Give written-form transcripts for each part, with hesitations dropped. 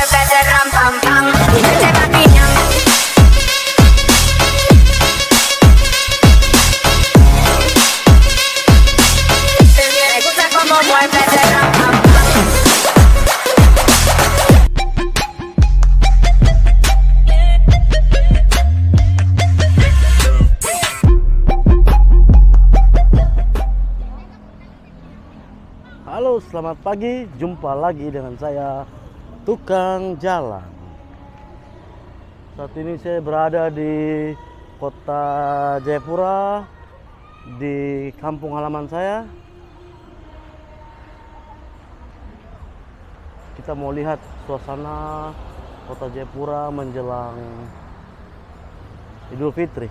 ese ram pam pam, ese papiñán. Me gusta como mueve ese ram pam pam. Halo, selamat pagi. Jumpa lagi dengan saya, Tukang Jalan. Saat ini saya berada di kota Jayapura, di kampung halaman saya. Kita mau lihat suasana kota Jayapura menjelang Idul Fitri.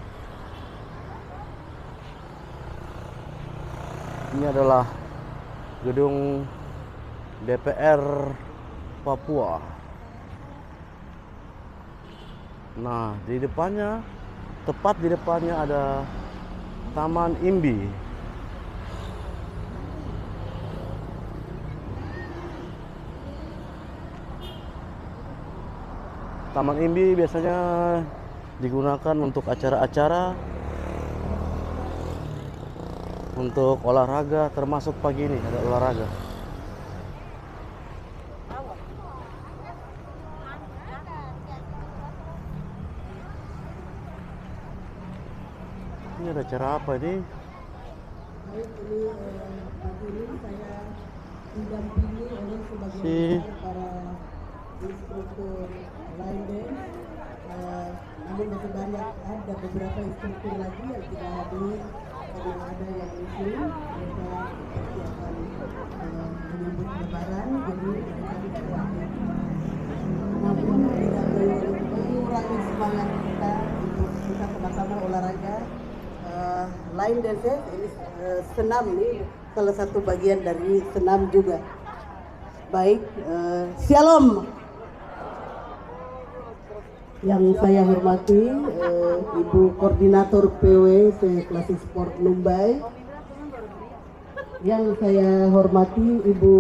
Ini adalah gedung DPR Papua. Nah, di depannya, tepat di depannya ada Taman Imbi. Taman Imbi biasanya digunakan untuk acara-acara, untuk olahraga, termasuk pagi ini ada olahraga. Ini ada acara apa ini? Si instruktur line dance, namun masih banyak, ada beberapa instruktur lagi yang tidak hadir karena ada yang muslim, mereka pasti akan menyambut lebaran, jadi mereka tidak hadir. Namun tidak mengurangi semangat kita untuk kita sama-sama olahraga. Line dance ini senam, ini salah satu bagian dari senam juga. Baik, Shalom. Yang saya hormati Ibu Koordinator PW Klasik Sport Numbai. Yang saya hormati Ibu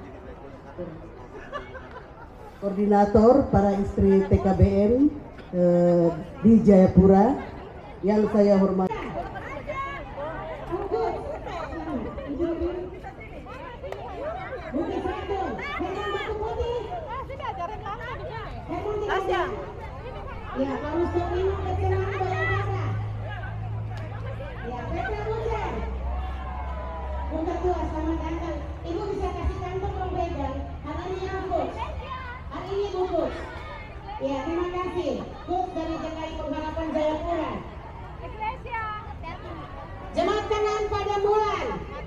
Koordinator para istri TKBN di Jayapura. Yang saya hormati ya, harus minum ketenangan bayangkara. Ya, Petra Bucer. Bunda tua, selamat datang. Ibu bisa kasih kantong dong pegang. Hari ini Gus. Hari ini Gus. Ya, terima kasih. Gus dari GKI Pengharapan Jayapura. Jemaat kanan pada bulan.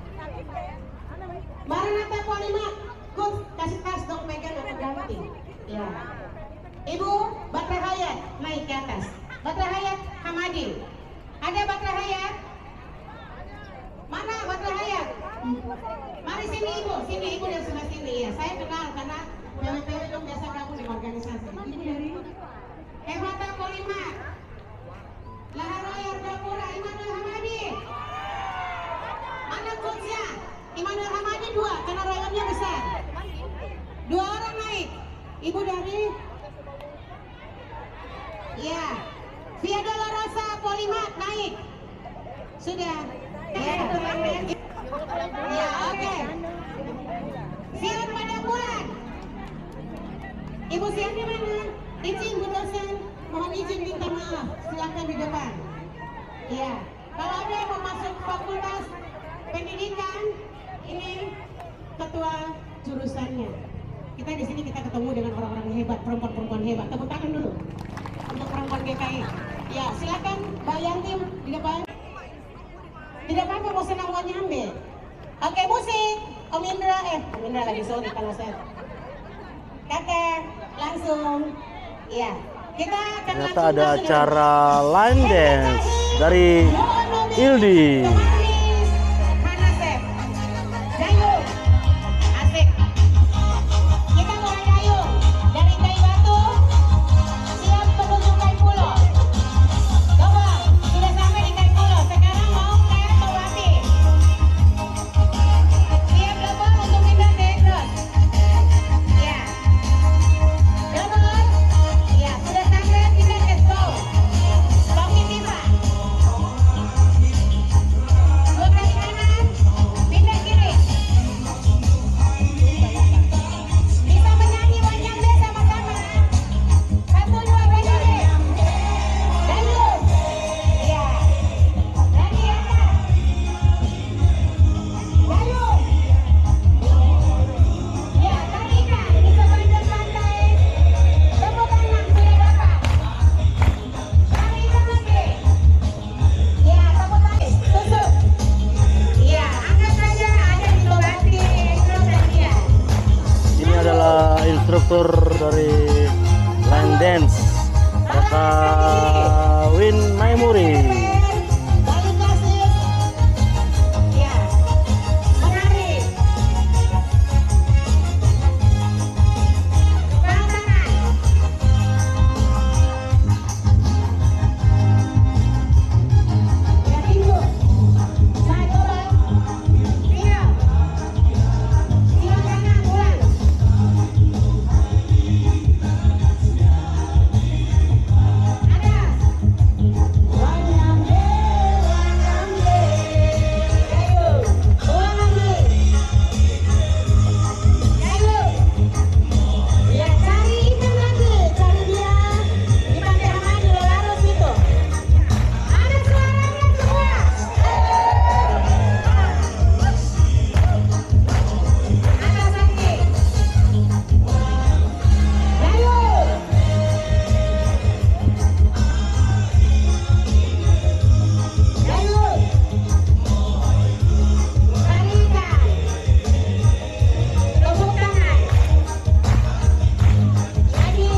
Maranatha Polimat. Gus, kasih tas dong pegang atau ganti. Ya. Ibu Batra Hayat naik ke atas. Batra Hayat Hamadi. Ada Batra Hayat? Mana Batra Hayat? Mari sini Ibu, sini Ibu dari sebelah sini ya. Saya kenal karena PW-PW dong biasa gabung di organisasi. Ibu dari Hemata Polimat. Laharoyar Dapura Immanuel Hamadi. Mana coachnya? Immanuel Hamadi 2 karena rayonnya besar. 2 orang naik. Ibu dari ya, Via Dolorosa Polimat naik. Sudah. Ya, ya, oke. Siap pada bulan. Ibu siap di mana? Izin Bu dosen, mohon izin minta maaf. Silakan di depan. Ya, kalau ada yang mau masuk fakultas pendidikan, ini ketua jurusannya. Kita di sini kita ketemu dengan orang-orang hebat, perempuan-perempuan hebat. Tepuk tangan dulu untuk perempuan GKI. Ya, silakan Mbak Yanti di depan. Tidak apa-apa, mau senang mau nyambe. Oke, musik. Om Indra, Om Indra lagi, sorry kalau saya. Kakek, langsung. Iya, kita akan ternyata ada acara line dance dari Ildi. Ya. instruktur dari line dance Kakak Win Maimuri. Balik kasih. Ya. Menari. Kepala tangan. Ya, tinggu. Naik turun. Tinggal. Tinggal kanan, ulang. Atas. Wanyambe, wanyambe. Ayo, ulang lagi. Ayo. Ya, cari ikan lagi. Cari dia di pantai Hamadi, Larus itu. Ada suaranya semua. Atas lagi. Ayo. Ayo. Tarikan. Tepuk tangan. Lagi.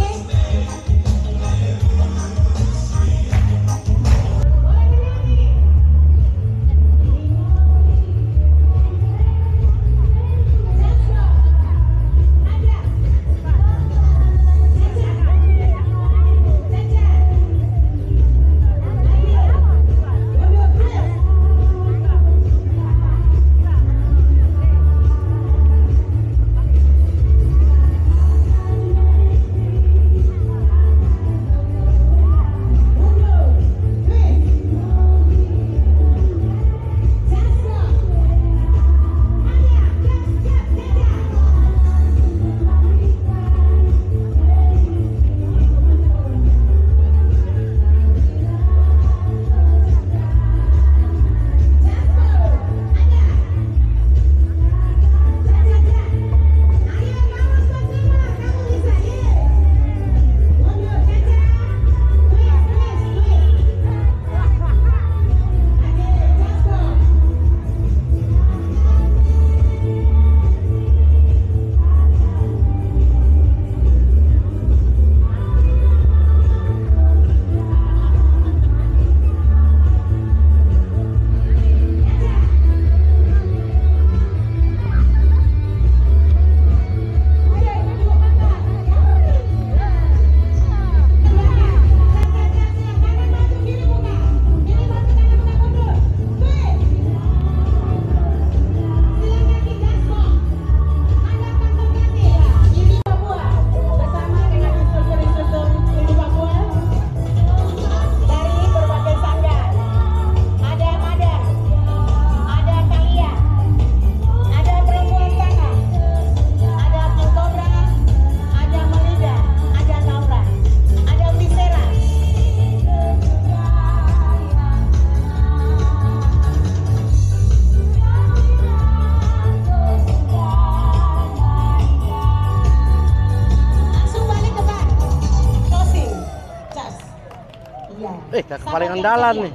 Kakak paling andalan nih.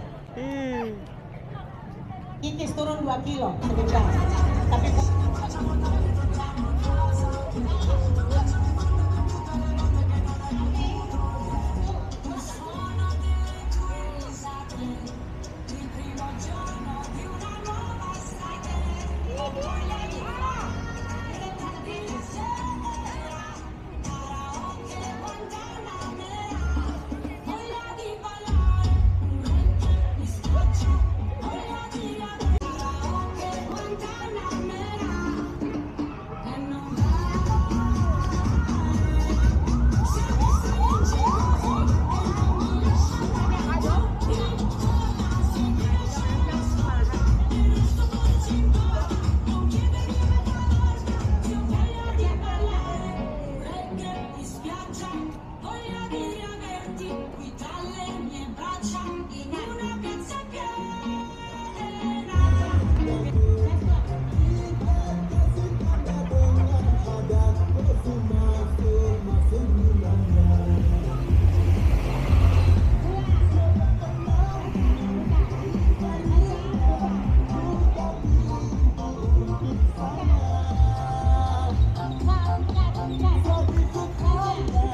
Kikis turun 2 kilo sebentar. Tapi Montana.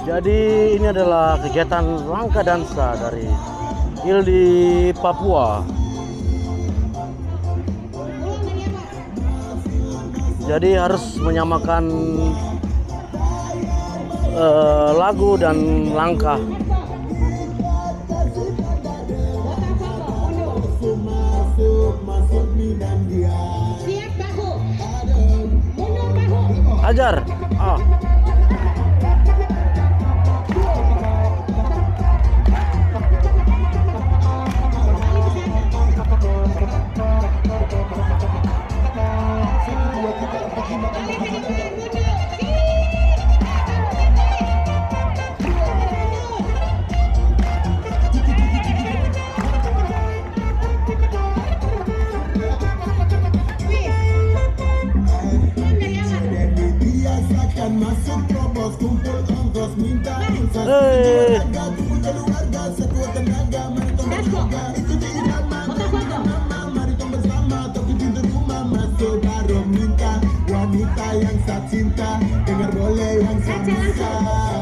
Jadi ini adalah kegiatan langkah dansa dari ILDI Papua. Jadi harus menyamakan lagu dan langkah. Siap bahu. Mundur bahu. Ajar. Wanita yang tak cinta, dengar boleh yang tak bisa.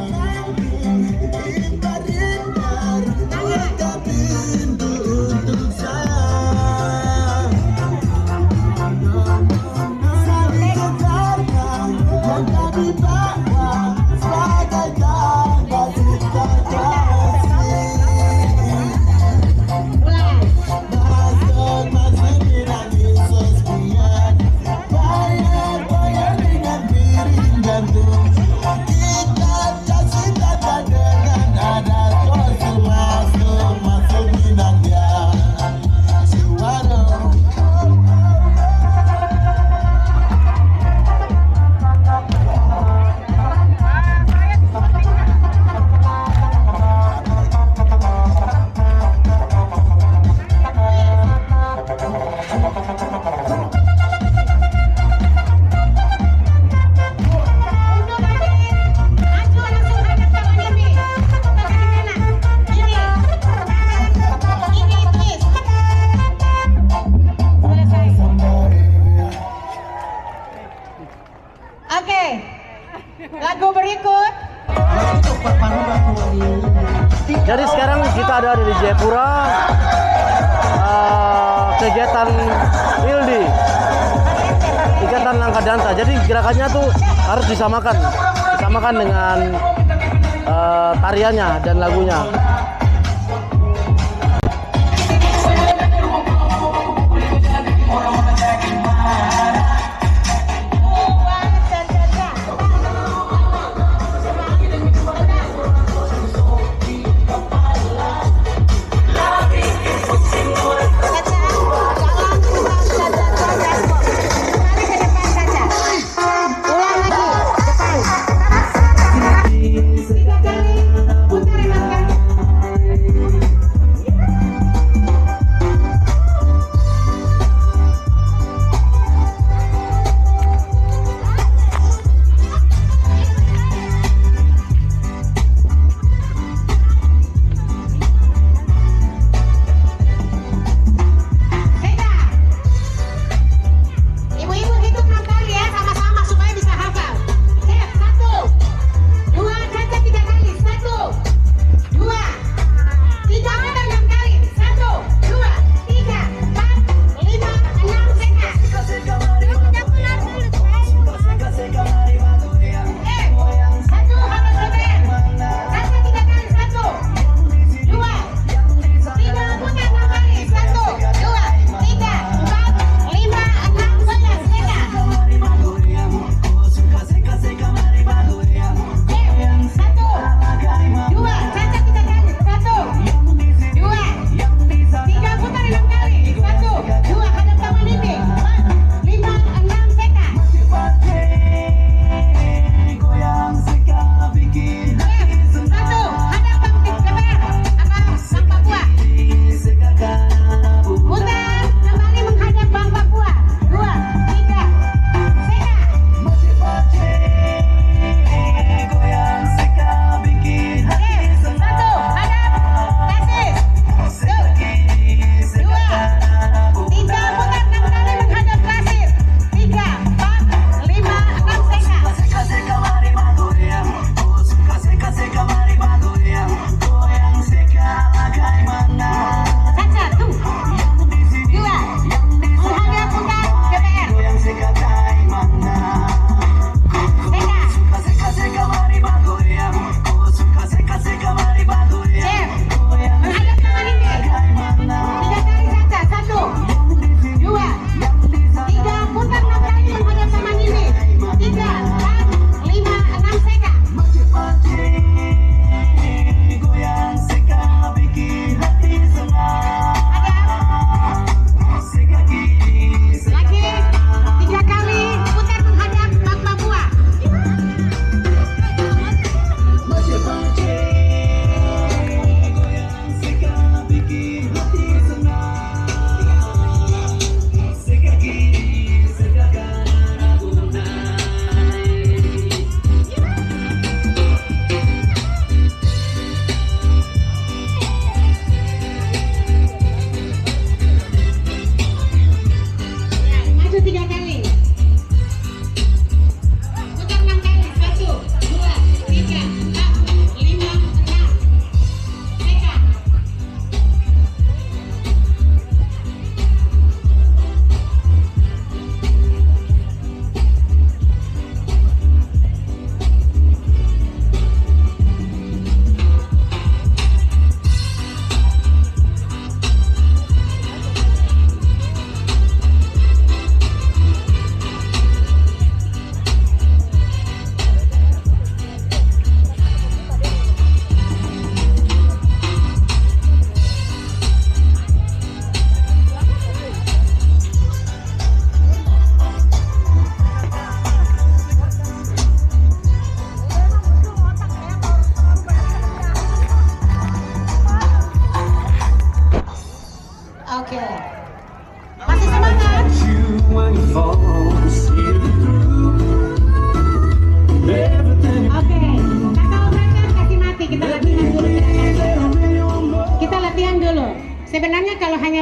Hindar, buka pintu untuk saya. Saling kejarkan, yang tak dibawa sebagai tanda cinta kasih. Masuk nangis sespian. Kita kasih tanda dengan ada kosong masuk minang dia suara. Oke, lagu berikut. Jadi sekarang kita ada di Jayapura, kegiatan ILDI, kegiatan langkah dansa. Jadi gerakannya tuh harus disamakan dengan tariannya dan lagunya. Putar ya, Mas.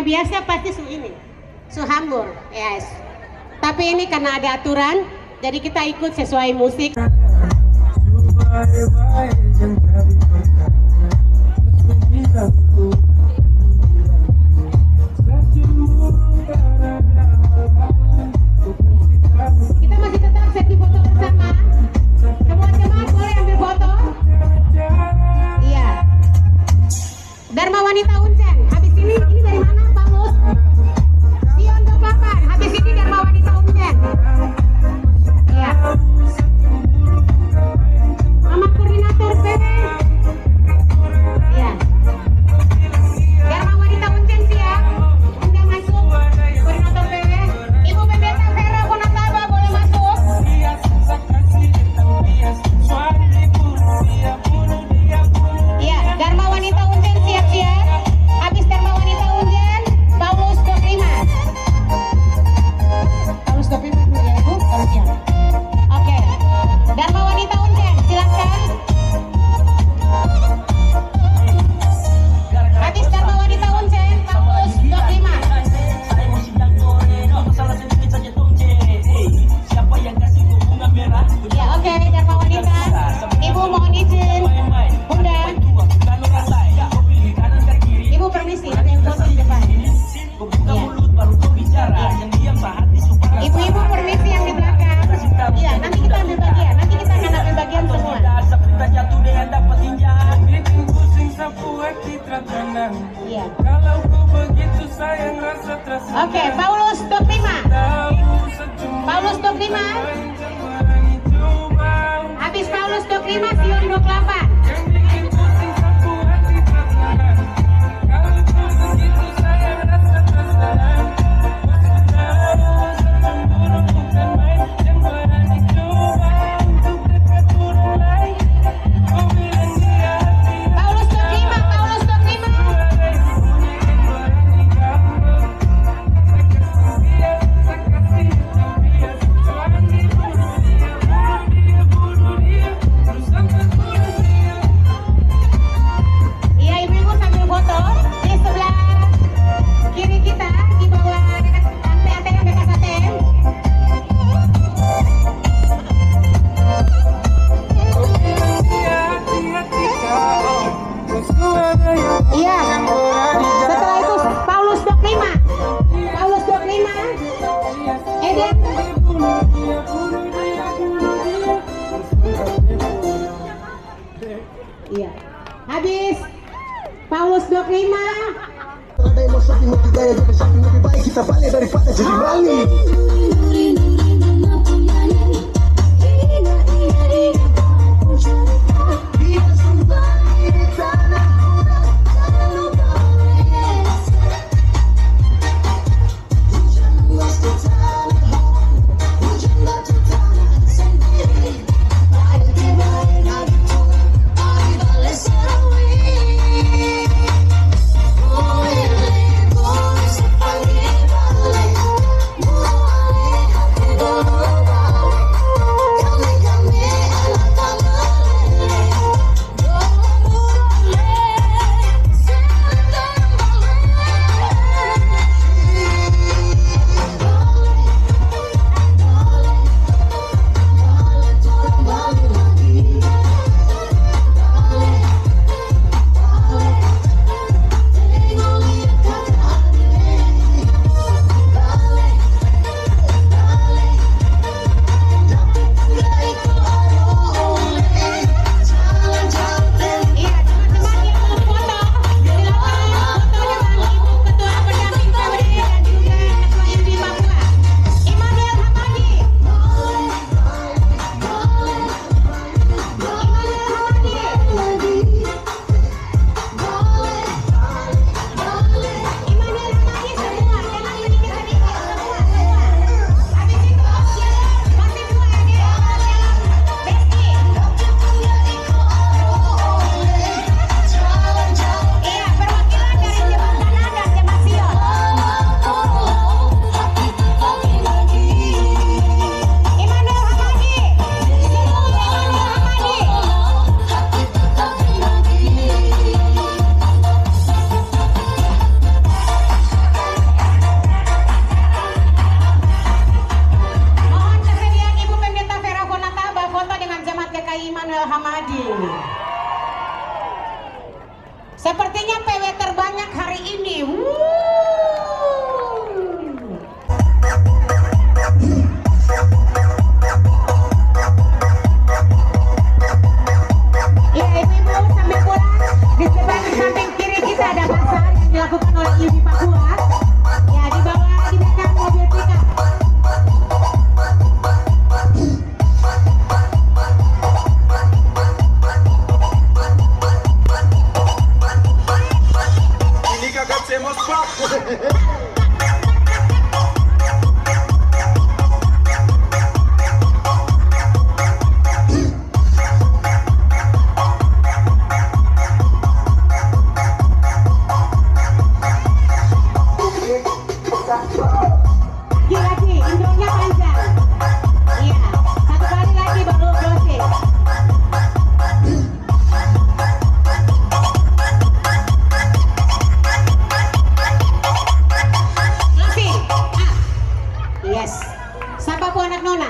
biasa pasti su hambur, yes. Tapi ini karena ada aturan, jadi kita ikut sesuai musik. Kita masih tetap sesi foto bersama. Semua jemaah boleh ambil foto. Iya. Dharma Wanita Uncen. Habis ini dari mana, Pak Mus? Sion 28. Habis ini Dharma Wanita Uncen. Iya. Mama koordinator PW. Iya. Dharma Wanita Uncen siap. Anda masuk. Koordinator PW. Ibu Pendeta Vera Konataba boleh masuk. Iya, Dharma Wanita Uncen siap-siap. Habis Dharma Wanita Uncen, Paulus 25. Paulus 25 dulu ya Ibu, kalau siap. Oke, Dharma Wanita Uncen, silakan. Habis Dharma Wanita Uncen, Paulus 25. Ya, oke, Dharma Wanita. Ibu mohon izin. Bunda. Ibu permisi, ada yang foto di depan. Ibu-ibu permisi yang di belakang. Iya, nanti kita ambil bagian. Nanti kita akan ambil bagian semua. Iya. Oke, Paulus 25. Paulus 25. Habis Paulus 25, Sion 28. Paulus 25, Paulus 25. Hamadi. Sepertinya PW terbanyak hari ini. Ya, ibu-ibu sambil pulang, di sebelah samping kiri kita ada pasar yang dilakukan oleh Ibu Papua. Ya, di bawah di belakang mobil pickup. Ini kakak semos pak. Lagi, intronya panjang. Iya, satu kali lagi baru closing. Closing. Yes. Siapa bu anak nona?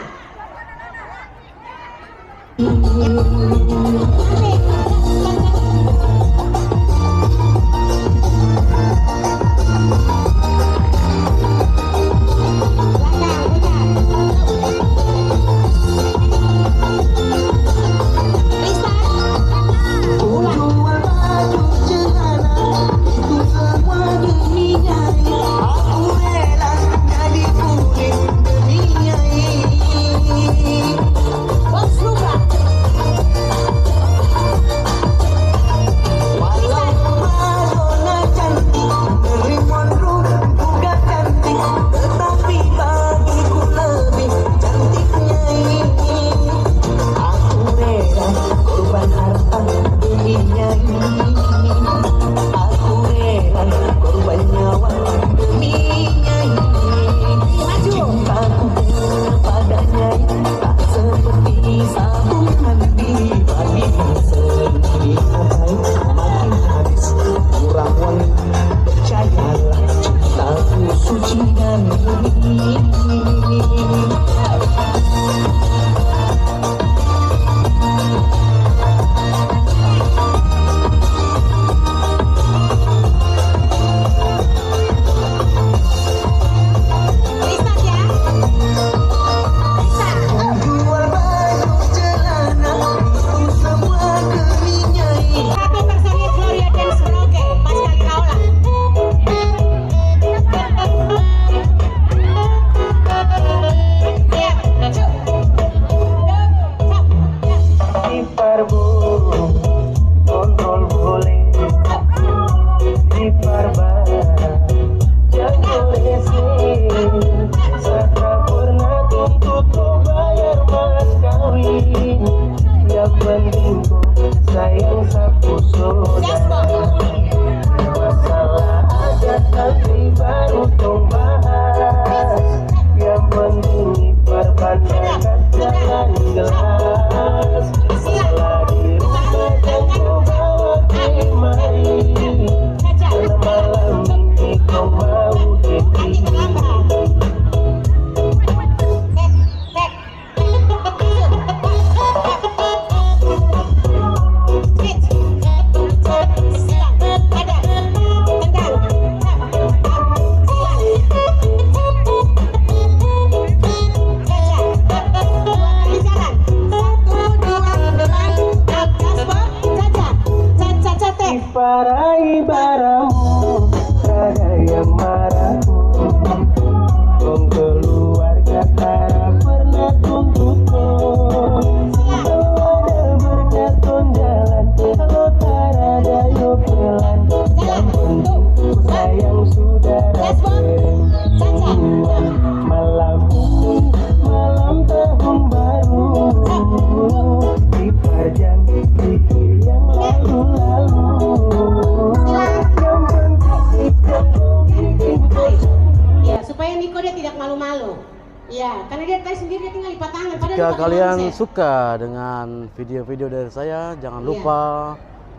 Jika kalian suka dengan video-video dari saya, jangan lupa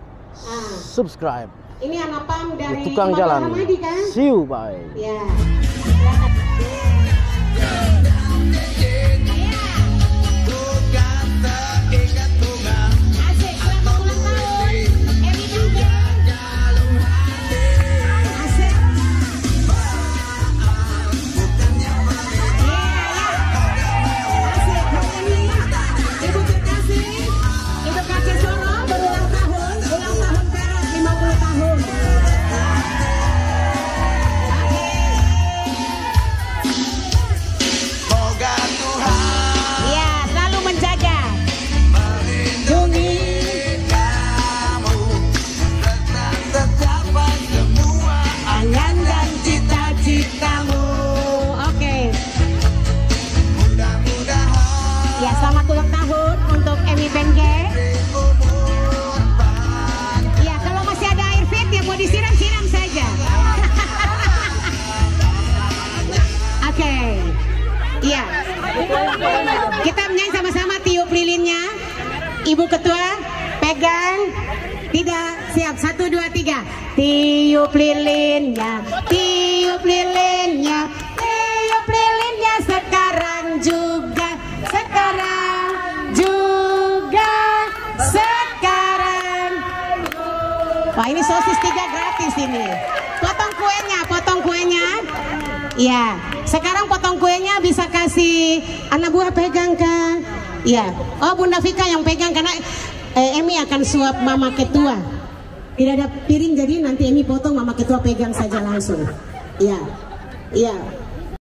subscribe. Ini anak pam dari Tukang Jalan. Hamadi, kan? See you, bye. Ya. Ya, selamat ulang tahun untuk Emi Bengke. Ya, kalau masih ada air fit ya mau disiram-siram saja. Oke. Iya. Kita menyanyi sama-sama tiup lilinnya. Ibu Ketua pegang. Tidak, siap. 1, 2, 3. Tiup lilinnya, tiup lilinnya, tiup lilinnya sekarang juga, sekarang juga, sekarang. Wah, ini sosis 3 gratis ini. Potong kuenya, potong kuenya. Iya, sekarang potong kuenya bisa kasih anak buah pegang kan? Iya. Oh, Bunda Vika yang pegang karena Emi akan suap Mama Ketua. Tidak ada piring jadi nanti Emi potong, Mama Ketua pegang saja langsung. Iya. Iya.